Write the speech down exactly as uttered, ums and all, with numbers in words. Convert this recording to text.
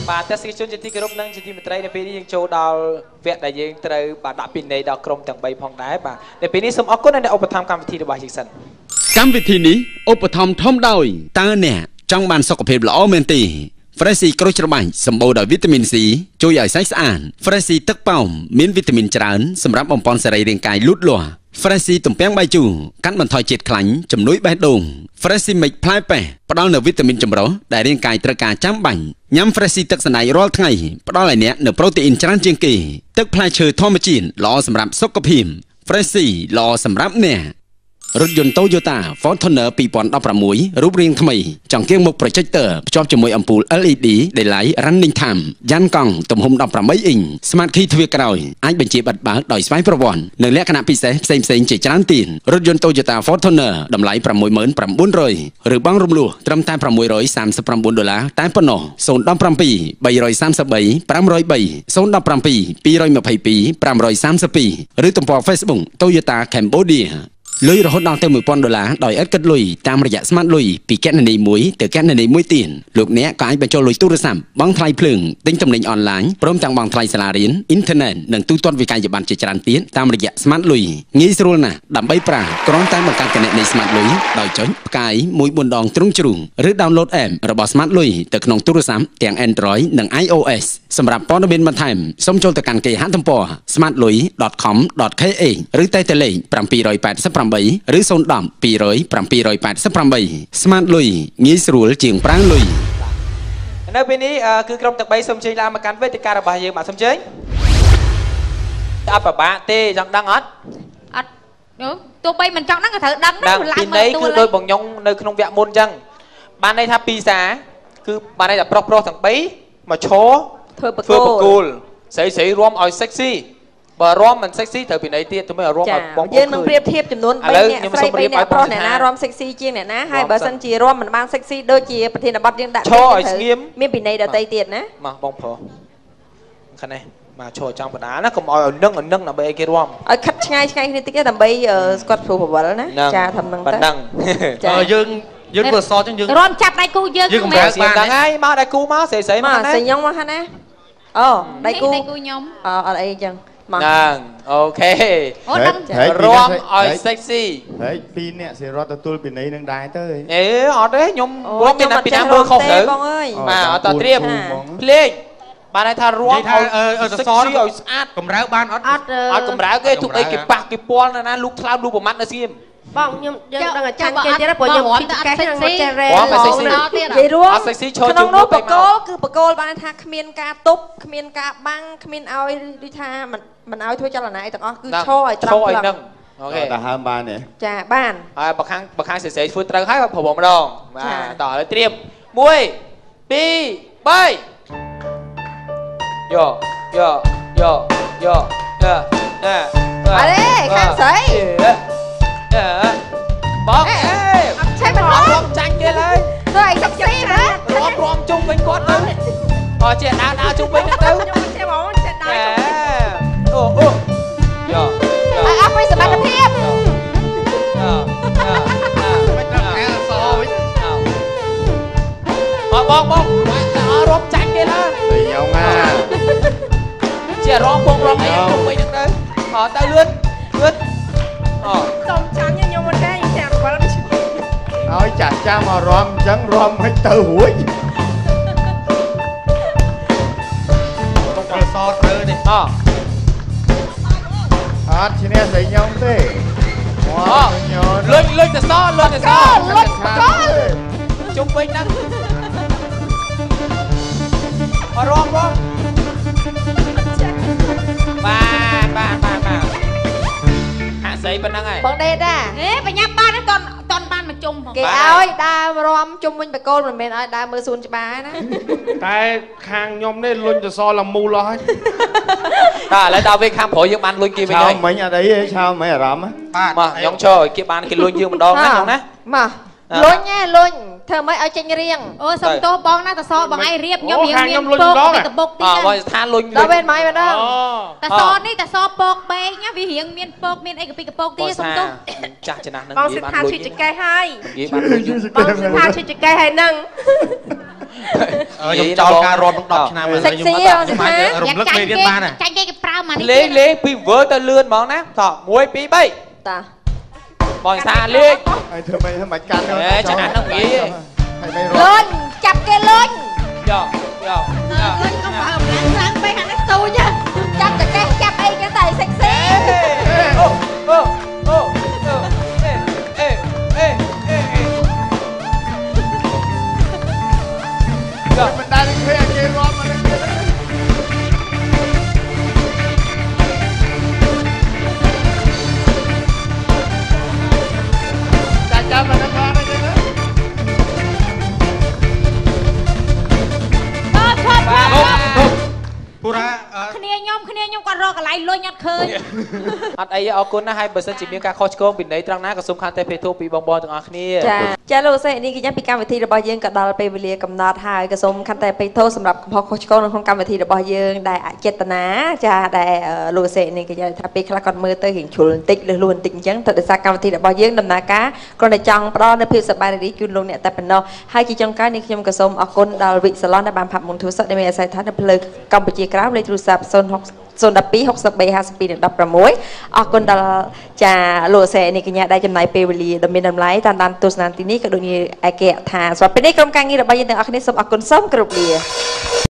បាទតែសិជនជាទីគោរពនិងជាទីមេត្រីនៅពេលនេះយើងចូលដល់វគ្គដែលយើងត្រូវបាទដាក់ពិន័យដល់ក្រុមទាំងបីផងដែរបាទនៅពេលនេះសូមអរគុណដែលឧបត្ថម្ភកម្មវិធីរបស់យើងសិនកម្មវិធីនេះឧបត្ថម្ភធំដោយតើអ្នកចង់បានសុខភាពល្អមែនទេ Freshie ក្រូចច្របាច់សម្បូរដោយវីតាមីន C ជួយឲ្យសាច់ស្អាត Freshie ទឹកប៉ោមមានវីតាមីនច្រើនសម្រាប់បំពេញសរីរាង្គកាយលូតលាស់ Freshie ទំពាំងបាយជូរកាត់បន្ថយជាតិខ្លាញ់ជំនួយបេះដូង Freshie មិចផ្លែប៉េះផ្ដល់នូវវីតាមីនចម្រុះដែលរាងកាយត្រូវការចាំបាច់ញ៉ាំ Freshie ទឹកសណ្តែករាល់ថ្ងៃផ្ដល់ឲ្យអ្នកនូវប្រូតេអ៊ីនច្រើនជាងគេទឹកផ្លែឈើធម្មជាតិល្អសម្រាប់សុខភាព Freshie ល្អសម្រាប់អ្នករថយន្ត Toyota Fortuner ពីរពាន់ដប់ប្រាំមួយ រូបរាងថ្មីចង្កៀងមុខ Projector ភ្ជាប់ជាមួយអំពូល แอล อี ดี Daylight Running Time យ៉ានកង់ទំហំដប់ប្រាំបីអ៊ីង Smart Key ទ្វារក្រោយអាចបញ្ជាបិទបើកដោយស្វ័យប្រវត្តិនិងលក្ខណៈពិសេសផ្សេងៗជាច្រើនទៀតរថយន្ត Toyota Fortuner តម្លៃប្រាំមួយម៉ឺនប្រាំបួនរយឬបង់រំលោះត្រឹមតែប្រាំមួយរយសាមសិបប្រាំបួនដុល្លារតែប៉ុណ្ណោះ ศูนย์ หนึ่ง เจ็ด สาม สาม สาม 5 0 3 ศูนย์ หนึ่ง เจ็ด สอง สาม สอง ห้า สาม ឬទំព័រ Facebook Toyota Cambodiaលុយរហូតដល់ទៅមួយពាន់ដុល្លារដោយឥតគិតលុយតាមរយៈ Smart លុយពីគណនីមួយទៅគណនីមួយទៀតលោកអ្នកក៏អាចបញ្ចូលលុយទូរស័ព្ទបង់ថ្លៃភ្លើងទិញទំនិញអនឡាញព្រមទាំងបង់ថ្លៃសាលារៀនអ៊ីនធឺណិតនិងទូទាត់វិក្កយប័ណ្ណជាច្រើនទៀតតាមរយៈ Smart លុយងាយស្រួលណាស់ដើម្បីប្រើគ្រាន់តែបង្កើតគណនី Smart លុយដោយចុចផ្កាយមួយបួនដងទ្រង់ជ្រូងឬ download app របស់ Smart លុយទៅក្នុងទូរស័ព្ទទាំង Android និង iOS សម្រាប់ព័ត៌មានបន្ថែមសូមចូលទៅកាន់គេហទំព័រ smart loy dot com dot k h ឬតែទៅលេខbảy tám tám ឬศูนย์ หนึ่ง ពីររយ เจ็ด แปด แปด Smart លុយងាយស្រួលជាងប្រើលុយនៅពេលនេះគឺក្រុមទាំងបីសូមជើញឡើងមកកាន់វេទិការបស់យើងបាទសូមជើញអត់ប្របាក់ទេចង់ដឹងអត់អត់ទោះបីមិនចង់ដឹងក៏ត្រូវដឹងដែរឡើងមើលទូគឺដោយបងញងនៅក្នុងវគ្គមុនអញ្ចឹងបានន័យថាពីសាគឺបានន័យថាប្រុសប្រុសទាំងបីមកឈរធ្វើបកគោលស្រីស្រីរួមឲ្យ sexy បើរំមិន sexy ត្រូវពីណីទៀតទៅមើលរំឲ្យបងយើងនឹងប្រៀបធៀបចំនួនបីអ្នកស្រីបីអ្នកប្រុសអ្នកណារំ sexy ជាងអ្នកណាហើយបើសិនជារំមិនបាន sexy ដូចជាប្រធានបទយើងដាក់ឈរឲ្យស្ងៀមមានពីណីដតីទៀតណាមកបងប្រុសខាងនេះមកឈរចង់បដាណាកុំឲ្យនឹងឲ្យនឹងដើម្បីឲ្យគេរំឲ្យខិតឆ្ងាយឆ្ងាយគ្នាតិចដើម្បីស្គាត់ព្រោះបវលណាចាថានឹងទៅហ្នឹងចាយើងយើងធ្វើសចឹងយើងរំចាប់ដៃគូយើងយើងមិនបានហ្នឹងហើយមកដៃគូមកស្រីស្រីមកស្រីខ្ញុំមកខាងណាអូដៃគូដៃគូខ្ញុំអអត់អីចឹងហ្នឹងអូខេអូដឹងរំឲ្យ sexy ហើយពីរអ្នកសិរត់ទទួលពីនៃនឹងដែរទៅអេអត់ទេខ្ញុំរំមានពីណាមើលខុសទៅបងអើយបាទអត់តត្រៀមភ្លេងបានន័យថារំឲ្យ sexy ឲ្យស្អាតកម្រើបានអត់អត់អត់កម្រើគេទុកអីគេប៉ះគេពាល់នៅណាលូកថ្លើមលូកប្រមាត់នៅស្ងៀមបងខ្ញុំយើងដឹងអាចារ្យគេទៀតព្រោះខ្ញុំពីកេះហ្នឹងមកចេះរ៉េបងមិន sexy និយាយរួមអត់ sexy ឈរជុំនោះបកគោគឺបកគោបានថាគ្មានការទប់គ្មានការបាំងគ្មានឲ្យដូចថាមិនមិនឲ្យធ្វើចលនាអីទាំងអស់គឺឈរឲ្យត្រង់ឈរឲ្យនឹងអូខេតែហើមបានទេចាបានហើយបើខាងបើខាងស្រីស្រីធ្វើត្រូវហើយប្រហែលម្ដងបាទតោះឥឡូវត្រៀមមួយ ពីរ បីយកយកយកយកអឺអឺអរេខាងស្រីអឺបងអេអត់ឆេះមិនរំចាញ់គេឡើយទៅអីសិក្សាណារំរំជុំវិញគាត់ទៅអត់ចេះដើរដើរជុំវិញទៅខ្ញុំចេះបងចេះដើរអូអូយកឲ្យអស់ពីសមត្ថភាពយកមិនដឹងខែសវិញអើបងបងអរំចាញ់គេឡើយខ្ញុំណាជារំពងរំអីជុំវិញទៅអត់ទៅលឿនលឿនអូសុំចាញ់ខ្ញុំមិនដែរខ្ញុំចាំបាល់ឲ្យចាស់ចាំមករំអញ្ចឹងរំមិនទៅរួចទុកឲ្យសទៅនេះអអត់ឈ្នះស្រីខ្ញុំទេអូលុយលុយទៅសលុយទៅសលុយសជុំវិញហ្នឹងអរំបងបាទបាទបាទបាទហាក់ស្អីប៉ុណ្ណឹងហើយបងដេតាហេបញ្ញាបានតន់តន់បានមកជុំផងគេឲ្យដើររំជុំវិញបកគោលមិនមែនឲ្យដើរមើលសួនច្បារណាតែខាងខ្ញុំនេះលុញទៅសលមូលអស់ហើយតែឥឡូវដល់វិញខាងប្រុសយើងបានលុញគេវិញហើយឆោមិញអត់អីទេឆោមិញអារម្មណ៍បាទមកខ្ញុំឈរឲ្យគេបានគេលុញយើងម្ដងណាខ្ញុំណាមកលុញហ៎លុញធ្វើម៉េចឲ្យចេញរៀងអូសុំទោសបងណាតសបងឯងរៀបខ្ញុំរៀងមានពកពីតបុកទៀតអូបើស្ថានលុញដល់ពេលម៉ៃម្ដងតសនេះតសពកបែកណាវារៀងមានពកមានអីកពីកពកទៀតសុំទោសចាស់ចំណាស់នឹងបងសិដ្ឋាឈឺចកេះហើយនិយាយបានលុយយើងបងសិដ្ឋាឈឺចកេះហើយនឹងខ្ញុំចោលការរាប់នឹងដប់ឆ្នាំហើយខ្ញុំអត់ខ្ញុំអាចរំលឹកមេរៀនបានណាចាញ់គេប្រើមកនេះលេងលេងពីវើទៅលឿនហ្មងណាតមួយពីរបីតាបងសាលេងហើយធ្វើមិនមិនកាន់ហេចាស់នឹងវាហើយមិនរលុត់ញចាប់គេលុញយកយកអើយកុំឲ្យអំឡាំងពេកអានេះទូចចាប់តែចេះចាប់អីគេតែសេកស៊ីអូអូអូអេអេអេអេយកមិនដែលឃើញគេរាប់មកនេះចាចាំមកដល់មកនេះណា ពូរ៉ាគ្នាខ្ញុំគ្នាខ្ញុំគាត់រកកន្លែងលុញអត់ឃើញអត់អីអរគុណណាស់ហើយបើសិនជាមានការខុសឆ្គងពីន័យត្រង់ណាក៏សូមខន្តីភេទោពីបងប្អូនទាំងអស់គ្នាចាចាលោកសេនេះគេញ៉ាំពីកម្មវិធីរបស់យើងក៏ដល់ពេលវេលាកំណត់ហើយក៏សូមខន្តីភេទោសម្រាប់កំហុសខុសឆ្គងនៅក្នុងកម្មវិធីរបស់យើងដែលអចេតនាចាដែលលោកសេនេះគេថាពេលខ្លះគាត់មើលទៅរៀងជ្រុលបន្តិចលឺលួនបន្តិចអញ្ចឹងទៅដោយសារកម្មវិធីរបស់យើងដំណើរការគ្រាន់តែចង់ផ្ដល់នូវភាពសប្បាយរីករាយជូនលោកអ្នកតែប៉ុណ្ណោះហើយជាចុងក្រោយនេះខ្ញុំក៏សូមអរគុណដល់វិសាឡនដែលបានផាប់មុនទូរស័ព្ទដែលមានអាស័យដ្ឋាននៅផ្លូវកម្ពុជាក្រោមលេខទូរស័ព្ទ 0 6 0 1 2 6 3 5 2 1 6 អរគុណដល់ចាលោកសេនេះកញ្ញាដែលចំណាយពេលវេលាដ៏មានតម្លៃតាមដានទស្សនាទីនេះក៏ដូចជាឯកថាសម្រាប់ពេលនេះក្រុមការងាររបស់យើងទាំងអស់គ្នាសូមអរគុណសូមគោរពលា